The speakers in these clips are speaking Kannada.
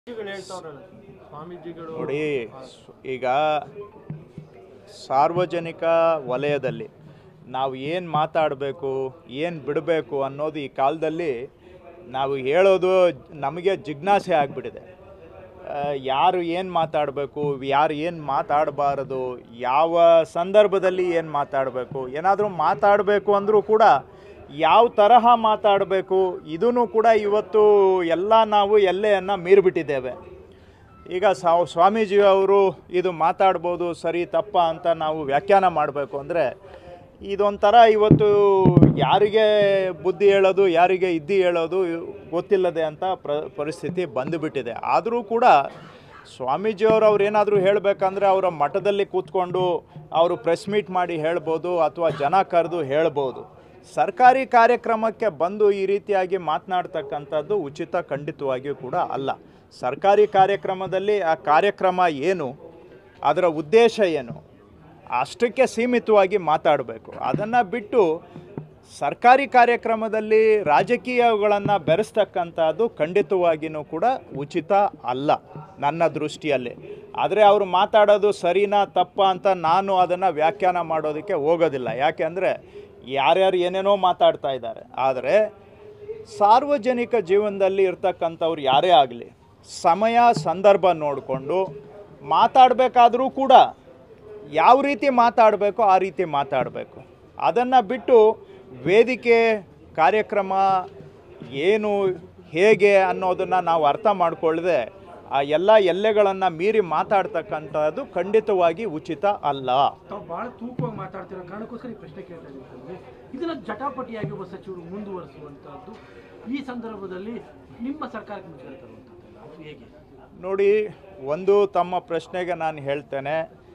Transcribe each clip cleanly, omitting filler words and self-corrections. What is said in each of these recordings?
ನೋಡಿ, ಈಗ ಸಾರ್ವಜನಿಕ ವಲಯದಲ್ಲಿ ನಾವು ಏನು ಮಾತಾಡಬೇಕು, ಏನು ಬಿಡಬೇಕು ಅನ್ನೋದು ಈ ಕಾಲದಲ್ಲಿ ನಾವು ಹೇಳೋದು ನಮಗೆ ಜಿಜ್ಞಾಸೆ ಆಗಿಬಿಟ್ಟಿದೆ. ಯಾರು ಏನು ಮಾತಾಡಬೇಕು, ಯಾರು ಏನು ಮಾತಾಡಬಾರದು, ಯಾವ ಸಂದರ್ಭದಲ್ಲಿ ಏನು ಮಾತಾಡಬೇಕು, ಏನಾದರೂ ಮಾತಾಡಬೇಕು ಅಂದರೂ ಕೂಡ ಯಾವ ತರಹ ಮಾತಾಡಬೇಕು, ಇದೂ ಕೂಡ ಇವತ್ತು ಎಲ್ಲ ನಾವು ಎಲ್ಲೆಯನ್ನು ಮೀರಿಬಿಟ್ಟಿದ್ದೇವೆ. ಈಗ ಸ್ವಾಮೀಜಿ ಅವರು ಇದು ಮಾತಾಡ್ಬೋದು ಸರಿ ತಪ್ಪ ಅಂತ ನಾವು ವ್ಯಾಖ್ಯಾನ ಮಾಡಬೇಕು ಅಂದರೆ ಇದೊಂಥರ ಇವತ್ತು ಯಾರಿಗೆ ಬುದ್ಧಿ ಹೇಳೋದು ಯಾರಿಗೆ ಇದ್ದಿ ಹೇಳೋದು ಗೊತ್ತಿಲ್ಲದೆ ಅಂತ ಪರಿಸ್ಥಿತಿ ಬಂದುಬಿಟ್ಟಿದೆ. ಆದರೂ ಕೂಡ ಸ್ವಾಮೀಜಿಯವರು ಅವ್ರು ಏನಾದರೂ ಹೇಳಬೇಕಂದ್ರೆ ಅವರ ಮಠದಲ್ಲಿ ಕೂತ್ಕೊಂಡು ಅವರು ಪ್ರೆಸ್ ಮೀಟ್ ಮಾಡಿ ಹೇಳ್ಬೋದು ಅಥವಾ ಜನ ಕರೆದು ಹೇಳ್ಬೋದು. ಸರ್ಕಾರಿ ಕಾರ್ಯಕ್ರಮಕ್ಕೆ ಬಂದು ಈ ರೀತಿಯಾಗಿ ಮಾತನಾಡ್ತಕ್ಕಂಥದ್ದು ಉಚಿತ ಖಂಡಿತವಾಗಿಯೂ ಕೂಡ ಅಲ್ಲ. ಸರ್ಕಾರಿ ಕಾರ್ಯಕ್ರಮದಲ್ಲಿ ಆ ಕಾರ್ಯಕ್ರಮ ಏನು, ಅದರ ಉದ್ದೇಶ ಏನು, ಅಷ್ಟಕ್ಕೆ ಸೀಮಿತವಾಗಿ ಮಾತಾಡಬೇಕು. ಅದನ್ನು ಬಿಟ್ಟು ಸರ್ಕಾರಿ ಕಾರ್ಯಕ್ರಮದಲ್ಲಿ ರಾಜಕೀಯಗಳನ್ನು ಬೆರೆಸ್ತಕ್ಕಂಥದ್ದು ಖಂಡಿತವಾಗಿಯೂ ಕೂಡ ಉಚಿತ ಅಲ್ಲ ನನ್ನ ದೃಷ್ಟಿಯಲ್ಲಿ. ಆದರೆ ಅವರು ಮಾತಾಡೋದು ಸರಿನಾ ತಪ್ಪ ಅಂತ ನಾನು ಅದನ್ನು ವ್ಯಾಖ್ಯಾನ ಮಾಡೋದಕ್ಕೆ ಹೋಗೋದಿಲ್ಲ. ಯಾಕೆಂದರೆ ಯಾರ್ಯಾರು ಏನೇನೋ ಮಾತಾಡ್ತಾ ಇದ್ದಾರೆ. ಆದರೆ ಸಾರ್ವಜನಿಕ ಜೀವನದಲ್ಲಿ ಇರ್ತಕ್ಕಂಥವ್ರು ಯಾರೇ ಆಗಲಿ ಸಮಯ ಸಂದರ್ಭ ನೋಡಿಕೊಂಡು ಮಾತಾಡಬೇಕಾದ್ರೂ ಕೂಡ ಯಾವ ರೀತಿ ಮಾತಾಡಬೇಕು ಆ ರೀತಿ ಮಾತಾಡಬೇಕು. ಅದನ್ನು ಬಿಟ್ಟು ವೇದಿಕೆ ಕಾರ್ಯಕ್ರಮ ಏನು ಹೇಗೆ ಅನ್ನೋದನ್ನು ನಾವು ಅರ್ಥ ಮಾಡಿಕೊಳ್ಳದೆ ಆ ಎಲ್ಲ ಎಲ್ಲೆಗಳನ್ನು ಮೀರಿ ಮಾತಾಡ್ತಕ್ಕಂಥದ್ದು ಖಂಡಿತವಾಗಿ ಉಚಿತ ಅಲ್ಲ. ತಾವು ಭಾಳ ತೂಕವಾಗಿ ಮಾತಾಡ್ತಿರೋ ಕಾರಣಕ್ಕೋಸ್ಕರ ಈ ಪ್ರಶ್ನೆ ಕೇಳ್ತಾ ಇದ್ದೀವಿ. ಇದನ್ನು ಜಟಾಪಟಿಯಾಗಿ ಒಬ್ಬ ಸಚಿವರು ಮುಂದುವರಿಸುವಂಥದ್ದು ಈ ಸಂದರ್ಭದಲ್ಲಿ ನಿಮ್ಮ ಸರ್ಕಾರಕ್ಕೆ ಮುಚ್ಚುತ್ತೆ ತರುವಂಥದ್ದು ಹೇಗೆ? ನೋಡಿ, ಒಂದು ತಮ್ಮ ಪ್ರಶ್ನೆಗೆ ನಾನು ಹೇಳ್ತೇನೆ,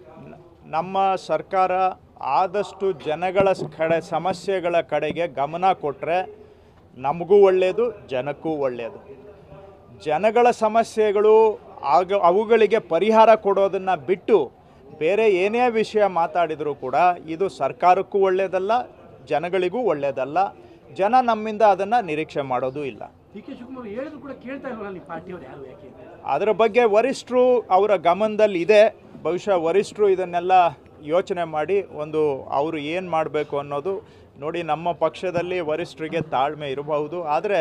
ನಮ್ಮ ಸರ್ಕಾರ ಆದಷ್ಟು ಜನಗಳ ಸಮಸ್ಯೆಗಳ ಕಡೆಗೆ ಗಮನ ಕೊಟ್ಟರೆ ನಮಗೂ ಒಳ್ಳೆಯದು, ಜನಕ್ಕೂ ಒಳ್ಳೆಯದು. ಜನಗಳ ಸಮಸ್ಯೆಗಳು ಅವುಗಳಿಗೆ ಪರಿಹಾರ ಕೊಡೋದನ್ನು ಬಿಟ್ಟು ಬೇರೆ ಏನೇ ವಿಷಯ ಮಾತಾಡಿದರೂ ಕೂಡ ಇದು ಸರ್ಕಾರಕ್ಕೂ ಒಳ್ಳೆಯದಲ್ಲ, ಜನಗಳಿಗೂ ಒಳ್ಳೆಯದಲ್ಲ. ಜನ ನಮ್ಮಿಂದ ಅದನ್ನು ನಿರೀಕ್ಷೆ ಮಾಡೋದು ಇಲ್ಲ. ಡಿ.ಕೆ. ಶಿವಕುಮಾರ್ ಹೇಳಿದ್ರು ಕೂಡ ಕೇಳ್ತಾ ಇಲ್ವಲ್ಲ ಪಾರ್ಟಿಯವರು ಯಾರು, ಯಾಕೆ? ಅದರ ಬಗ್ಗೆ ವರಿಷ್ಠರು ಅವರ ಗಮನದಲ್ಲಿ ಇದೆ. ಬಹುಶಃ ವರಿಷ್ಠರು ಇದನ್ನೆಲ್ಲ ಯೋಚನೆ ಮಾಡಿ ಒಂದು ಅವರು ಏನು ಮಾಡಬೇಕು ಅನ್ನೋದು ನೋಡಿ. ನಮ್ಮ ಪಕ್ಷದಲ್ಲಿ ವರಿಷ್ಠರಿಗೆ ತಾಳ್ಮೆ ಇರಬಹುದು, ಆದರೆ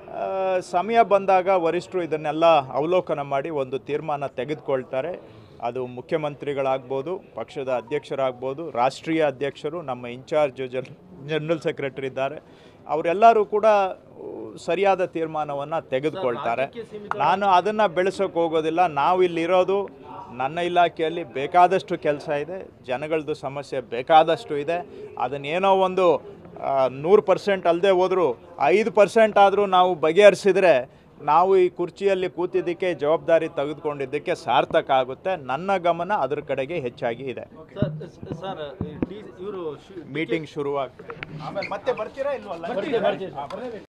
ಸಮಯ ಬಂದಾಗ ವರಿಷ್ಠರು ಇದನ್ನೆಲ್ಲ ಅವಲೋಕನ ಮಾಡಿ ಒಂದು ತೀರ್ಮಾನ ತೆಗೆದುಕೊಳ್ತಾರೆ. ಅದು ಮುಖ್ಯಮಂತ್ರಿಗಳಾಗ್ಬೋದು, ಪಕ್ಷದ ಅಧ್ಯಕ್ಷರಾಗ್ಬೋದು, ರಾಷ್ಟ್ರೀಯ ಅಧ್ಯಕ್ಷರು, ನಮ್ಮ ಇನ್ಚಾರ್ಜ್ ಜನರಲ್ ಸೆಕ್ರೆಟರಿ ಇದ್ದಾರೆ, ಅವರೆಲ್ಲರೂ ಕೂಡ ಸರಿಯಾದ ತೀರ್ಮಾನವನ್ನು ತೆಗೆದುಕೊಳ್ತಾರೆ. ನಾನು ಅದನ್ನು ಬೆಳೆಸೋಕೆ ಹೋಗೋದಿಲ್ಲ. ನಾವು ಇಲ್ಲಿರೋದು ನನ್ನ ಇಲಾಖೆಯಲ್ಲಿ ಬೇಕಾದಷ್ಟು ಕೆಲಸ ಇದೆ, ಜನಗಳದ್ದು ಸಮಸ್ಯೆ ಬೇಕಾದಷ್ಟು ಇದೆ. ಅದನ್ನೇನೋ ಒಂದು 100% ಅಲ್ಲದೆ ಹೋದರೂ 5% ಆದರೂ ನಾವು ಬಗೆಹರಿಸಿದರೆ ನಾವು ಈ ಕುರ್ಚಿಯಲ್ಲಿ ಕೂತಿದ್ದಕ್ಕೆ ಜವಾಬ್ದಾರಿ ತೆಗೆದುಕೊಂಡಿದ್ದಕ್ಕೆ ಸಾರ್ಥಕ ಆಗುತ್ತೆ. ನನ್ನ ಗಮನ ಅದರ ಕಡೆಗೆ ಹೆಚ್ಚಾಗಿ ಇದೆ. ಮೀಟಿಂಗ್ ಶುರುವಾಗ್ತದೆ, ಆಮೇಲೆ ಮತ್ತೆ ಬರ್ತೀರಾ ಇಲ್ವಲ್ಲ?